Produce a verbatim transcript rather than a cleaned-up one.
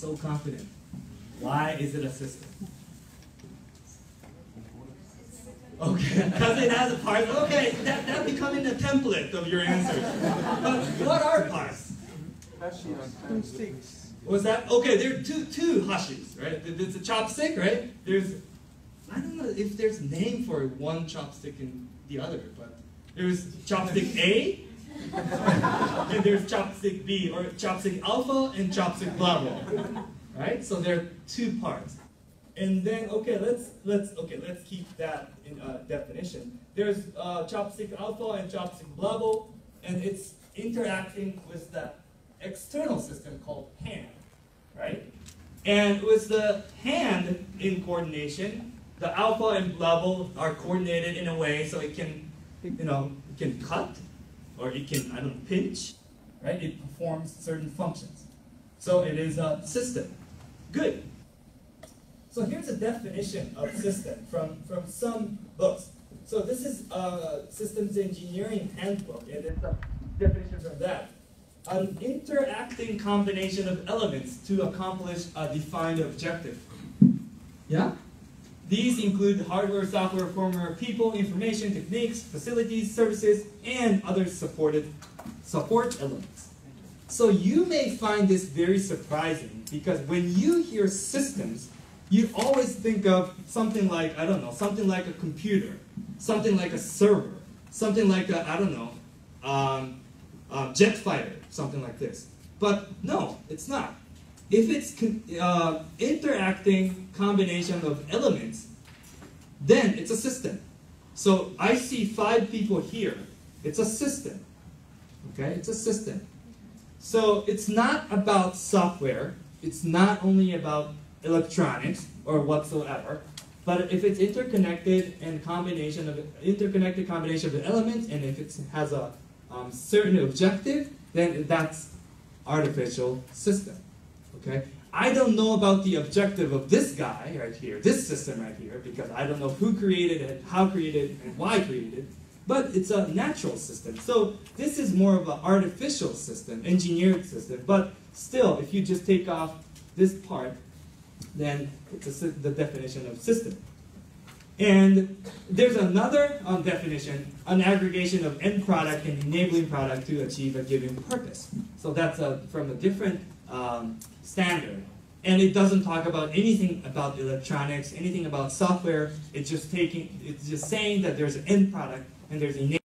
so confident. Why is it a system? Okay, because it has a part. Okay, that, that becoming a template of your answers. But what are parts? Two sticks. Was that? Okay, there are two, two hashis, right? There's a chopstick, right? There's, I don't know if there's a name for one chopstick and the other, but there's chopstick A, and there's chopstick B, or chopstick alpha and chopstick blah blah, right? So there are two parts. And then, okay, let's, let's, okay, let's keep that in uh, definition. There's uh, chopstick alpha and chopstick blah blah, and it's interacting with the external system called hand, right? And with the hand in coordination, the alpha and blah blah are coordinated in a way so it can, you know, it can cut, or it can, I don't know, pinch, right? It performs certain functions. So it is a system. Good. So here's a definition of system from, from some books. So this is a systems engineering handbook, and it's a definition from that. An interacting combination of elements to accomplish a defined objective. Yeah? These include hardware, software, firmware, people, information, techniques, facilities, services, and other supported support elements. So you may find this very surprising because when you hear systems, you always think of something like, I don't know, something like a computer, something like a server, something like a, I don't know, um, um, jet fighter, something like this. But no, it's not. If it's con uh, interacting combination of elements, then it's a system. So I see five people here. It's a system. Okay, it's a system. So it's not about software. It's not only about electronics or whatsoever. But if it's interconnected and combination of interconnected combination of the elements, and if it has a um, certain objective, then that's artificial system. Okay? I don't know about the objective of this guy right here, this system right here, because I don't know who created it, how created, and why created. But it's a natural system. So this is more of an artificial system, engineered system. But still, if you just take off this part, then it's a, the definition of system. And there's another um, definition, an aggregation of end product and enabling product to achieve a given purpose. So that's a, from a different um, standard. And it doesn't talk about anything about electronics, anything about software. It's just taking, it's just saying that there's an end product and there's enabling.